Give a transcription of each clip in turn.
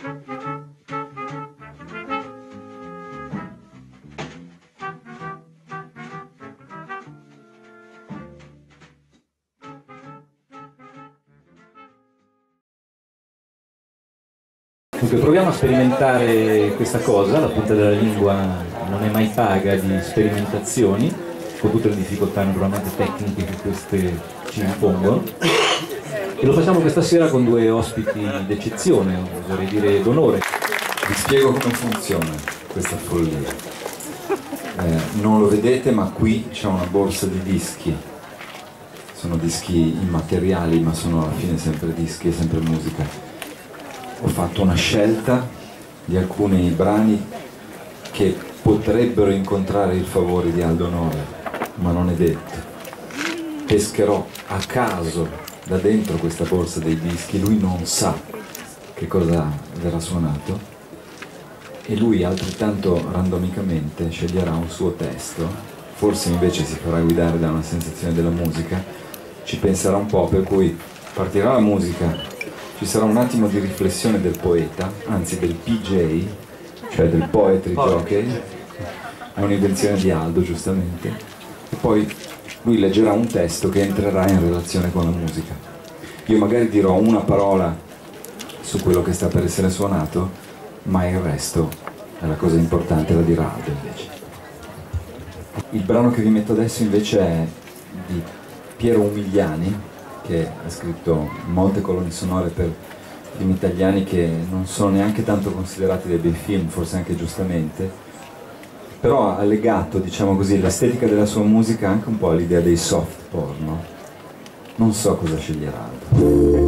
Dunque, proviamo a sperimentare questa cosa, la punta della lingua non è mai paga di sperimentazioni, con tutte le difficoltà naturalmente tecniche che queste ci impongono, e lo facciamo questa sera con due ospiti d'eccezione, oserei dire d'onore. Vi spiego come funziona questa follia. Non lo vedete, ma qui c'è una borsa di dischi. Sono dischi immateriali, ma sono alla fine sempre dischi e sempre musica. Ho fatto una scelta di alcuni brani che potrebbero incontrare il favore di Aldo Nora, ma non è detto. Pescherò a caso da dentro questa borsa dei dischi, lui non sa che cosa verrà suonato e lui altrettanto randomicamente sceglierà un suo testo, forse invece si farà guidare da una sensazione della musica, ci penserà un po', per cui partirà la musica. Ci sarà un attimo di riflessione del poeta, anzi del PJ, cioè del poetry jockey, è un'invenzione di Aldo giustamente, e poi lui leggerà un testo che entrerà in relazione con la musica. Io magari dirò una parola su quello che sta per essere suonato, ma il resto è la cosa importante, la dirà Aldo invece. Il brano che vi metto adesso invece è di Piero Umiliani, che ha scritto molte colonne sonore per film italiani che non sono neanche tanto considerati dei bei film, forse anche giustamente, però ha legato, diciamo così, l'estetica della sua musica anche un po' all'idea dei soft porno. Non so cosa sceglierà Aldo.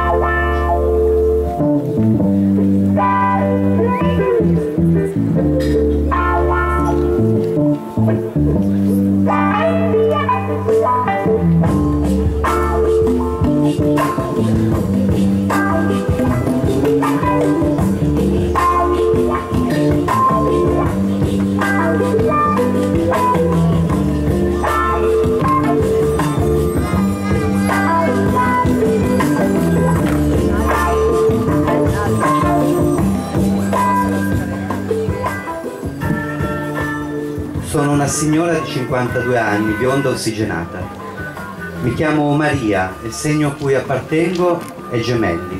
Sono una signora di 52 anni, bionda ossigenata. Mi chiamo Maria, il segno a cui appartengo è Gemelli.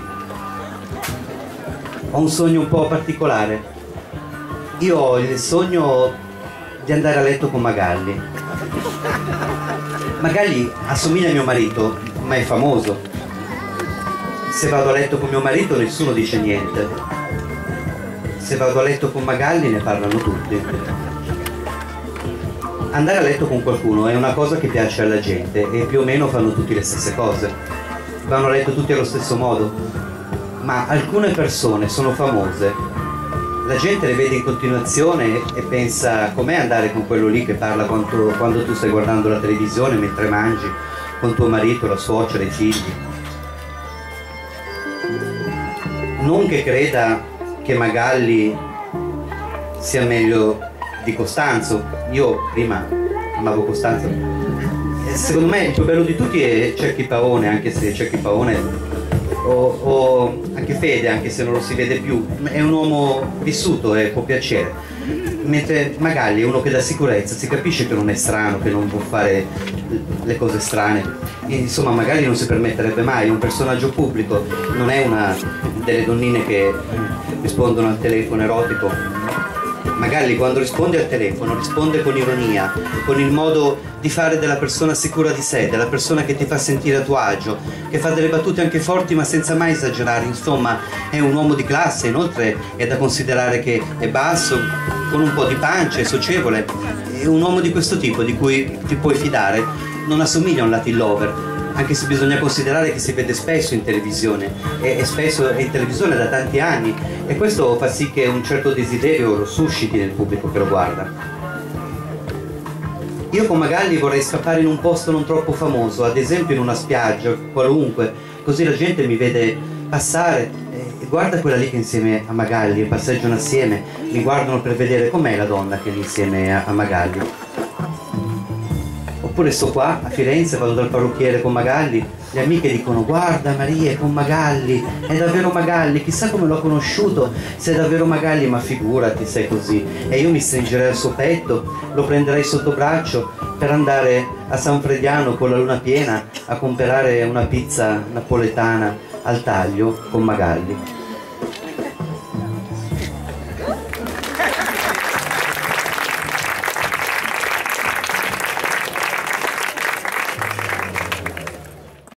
Ho un sogno un po' particolare. Io ho il sogno di andare a letto con Magalli. Magalli assomiglia a mio marito, ma è famoso. Se vado a letto con mio marito nessuno dice niente. Se vado a letto con Magalli ne parlano tutti. Andare a letto con qualcuno è una cosa che piace alla gente e più o meno fanno tutti le stesse cose. Vanno a letto tutti allo stesso modo. Ma alcune persone sono famose. La gente le vede in continuazione e pensa: com'è andare con quello lì che parla quando tu stai guardando la televisione mentre mangi, con tuo marito, la suocera, i figli. Non che creda che Magalli sia meglio di Costanzo. Io prima amavo Costanzo. Secondo me il più bello di tutti è Cecchi Paone, anche se Cecchi Paone o anche Fede, anche se non lo si vede più, è un uomo vissuto e può piacere, mentre Magalli è uno che dà sicurezza, si capisce che non è strano, che non può fare le cose strane. Insomma, Magalli non si permetterebbe mai, è un personaggio pubblico, non è una delle donnine che rispondono al telefono erotico. Magalli quando risponde al telefono risponde con ironia, con il modo di fare della persona sicura di sé, della persona che ti fa sentire a tuo agio, che fa delle battute anche forti ma senza mai esagerare. Insomma, è un uomo di classe, inoltre è da considerare che è basso, con un po' di pancia, è socievole. È un uomo di questo tipo di cui ti puoi fidare. Non assomiglia a un Latin lover, anche se bisogna considerare che si vede spesso in televisione, e spesso è in televisione da tanti anni, e questo fa sì che un certo desiderio lo susciti nel pubblico che lo guarda. Io con Magalli vorrei scappare in un posto non troppo famoso, ad esempio in una spiaggia, qualunque, così la gente mi vede passare e guarda quella lì che è insieme a Magalli, e passeggiano assieme, mi guardano per vedere com'è la donna che è insieme a Magalli. Oppure sto qua a Firenze, vado dal parrucchiere con Magalli le amiche dicono guarda Maria è con Magalli, è davvero Magalli, chissà come l'ho conosciuto, se è davvero Magalli, ma figurati sei così. E io mi stringerei al suo petto, lo prenderei sotto braccio per andare a San Frediano con la luna piena a comprare una pizza napoletana al taglio con Magalli.